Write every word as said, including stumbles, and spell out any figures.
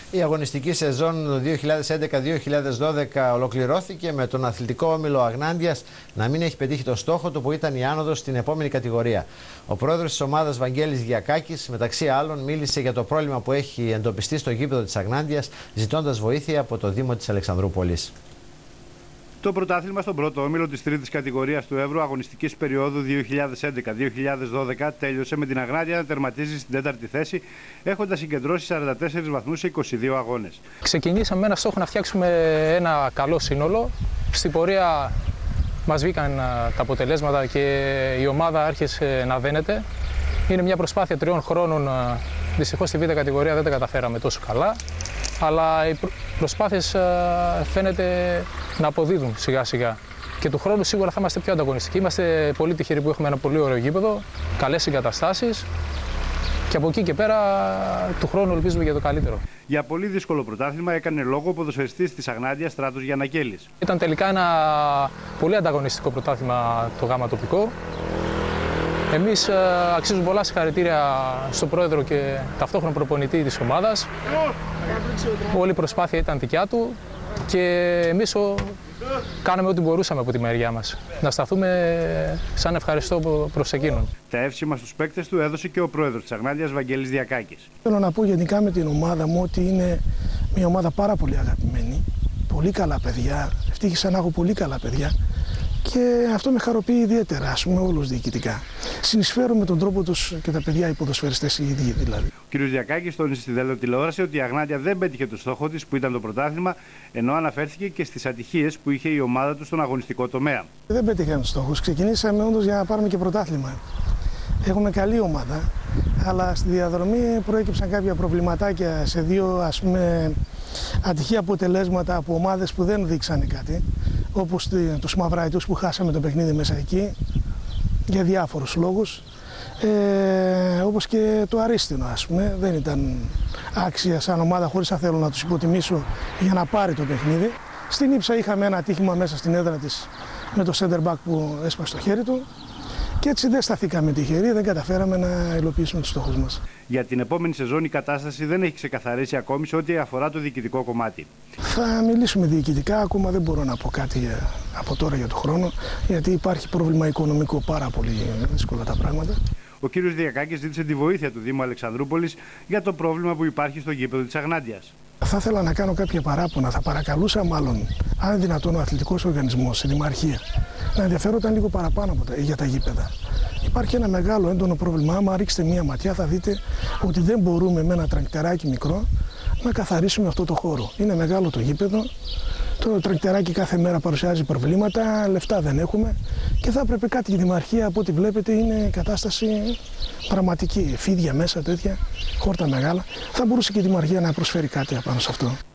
Η αγωνιστική σεζόν δύο χιλιάδες έντεκα δύο χιλιάδες δώδεκα ολοκληρώθηκε με τον αθλητικό όμιλο Αγνάντιας να μην έχει πετύχει το στόχο του που ήταν η άνοδος στην επόμενη κατηγορία. Ο πρόεδρος της ομάδας Βαγγέλης Διακάκης, μεταξύ άλλων, μίλησε για το πρόβλημα που έχει εντοπιστεί στο γήπεδο της Αγνάντιας, ζητώντας βοήθεια από το Δήμο της Αλεξανδρούπολης. Το πρωτάθλημα στον πρώτο όμιλο της τρίτης κατηγορίας του Εύρου αγωνιστικής περίοδου δύο χιλιάδες έντεκα δύο χιλιάδες δώδεκα τέλειωσε με την Αγνάντια να τερματίζει στην τέταρτη θέση, έχοντας συγκεντρώσει σαράντα τέσσερις βαθμούς σε είκοσι δύο αγώνες. Ξεκινήσαμε με ένα στόχο να φτιάξουμε ένα καλό σύνολο. Στην πορεία μας βγήκαν τα αποτελέσματα και η ομάδα άρχισε να βαίνεται. Είναι μια προσπάθεια τριών χρόνων. Δυστυχώς στη β' κατηγορία δεν τα καταφέραμε τόσο καλά, αλλά οι προσπάθειες φαίνεται να αποδίδουν σιγά σιγά. Και του χρόνου σίγουρα θα είμαστε πιο ανταγωνιστικοί. Είμαστε πολύ τυχεροί που έχουμε ένα πολύ ωραίο γήπεδο, καλές εγκαταστάσεις και από εκεί και πέρα του χρόνου ελπίζουμε για το καλύτερο. Για πολύ δύσκολο πρωτάθλημα έκανε λόγο ο ποδοσφαιριστής της Αγνάντιας Στράτος Γιαννακέλης. Ήταν τελικά ένα πολύ ανταγωνιστικό πρωτάθλημα το γάμα τοπικό. Εμείς αξίζουμε πολλά συγχαρητήρια στον πρόεδρο και ταυτόχρονα προπονητή της ομάδας. Όλη η προσπάθεια ήταν δικιά του και εμείς ο... κάναμε ό,τι μπορούσαμε από τη μεριά μας. Να σταθούμε σαν ευχαριστώ προς εκείνον. Τα εύσημα στους παίκτες του έδωσε και ο πρόεδρος της Αγνάντιας Βαγγέλης Διακάκης. Θέλω να πω γενικά με την ομάδα μου ότι είναι μια ομάδα πάρα πολύ αγαπημένη. Πολύ καλά παιδιά. Ευτύχησα να έχω πολύ καλά παιδιά. Και αυτό με χαροποιεί ιδιαίτερα, ας πούμε, όλους διοικητικά. Συνεισφέρουν με τον τρόπο τους και τα παιδιά οι ποδοσφαιριστές οι ίδιοι δηλαδή. Ο κ. Διακάκης τόνισε στη τηλεόραση ότι η Αγνάντια δεν πέτυχε το στόχο της που ήταν το πρωτάθλημα, ενώ αναφέρθηκε και στις ατυχίες που είχε η ομάδα του στον αγωνιστικό τομέα. Δεν πέτυχαν τους στόχους. Ξεκινήσαμε όντως για να πάρουμε και πρωτάθλημα. Έχουμε καλή ομάδα, αλλά στη διαδρομή προέκυψαν κάποια προβληματάκια σε δύο, ας πούμε, ατυχή αποτελέσματα από ομάδες που δεν δείξανε κάτι, όπως τους Μαυράιτους που χάσαμε το παιχνίδι μέσα εκεί για διάφορους λόγους, ε, όπως και το Αρίστινο, ας πούμε, δεν ήταν άξια σαν ομάδα, χωρίς να θέλω να τους υποτιμήσω, για να πάρει το παιχνίδι. Στην Ήψα είχαμε ένα ατύχημα μέσα στην έδρα της με το center back που έσπασε το χέρι του. Και έτσι δεν σταθήκαμε τυχεροί, δεν καταφέραμε να υλοποιήσουμε τους στόχους μας. Για την επόμενη σεζόν η κατάσταση δεν έχει ξεκαθαρίσει ακόμη σε ό,τι αφορά το διοικητικό κομμάτι. Θα μιλήσουμε διοικητικά, ακόμα δεν μπορώ να πω κάτι από τώρα για τον χρόνο, γιατί υπάρχει πρόβλημα οικονομικό, πάρα πολύ δύσκολα τα πράγματα. Ο κ. Διακάκης ζήτησε τη βοήθεια του Δήμου Αλεξανδρούπολης για το πρόβλημα που υπάρχει στο γήπεδο της Αγνάντιας. Θα ήθελα να κάνω κάποια παράπονα, θα παρακαλούσα μάλλον, αν δυνατόν, ο αθλητικός οργανισμός, η Δημαρχία, να ενδιαφέρονταν λίγο παραπάνω από τα, για τα γήπεδα. Υπάρχει ένα μεγάλο έντονο πρόβλημα. Άμα ρίξετε μία ματιά, θα δείτε ότι δεν μπορούμε με ένα τρακτεράκι μικρό να καθαρίσουμε αυτό το χώρο. Είναι μεγάλο το γήπεδο. Το τρακτεράκι κάθε μέρα παρουσιάζει προβλήματα, λεφτά δεν έχουμε και θα έπρεπε κάτι η Δημαρχία, από ό,τι βλέπετε, είναι κατάσταση πραγματική. Φίδια μέσα, τέτοια, χόρτα μεγάλα. Θα μπορούσε και η Δημαρχία να προσφέρει κάτι απάνω σε αυτό.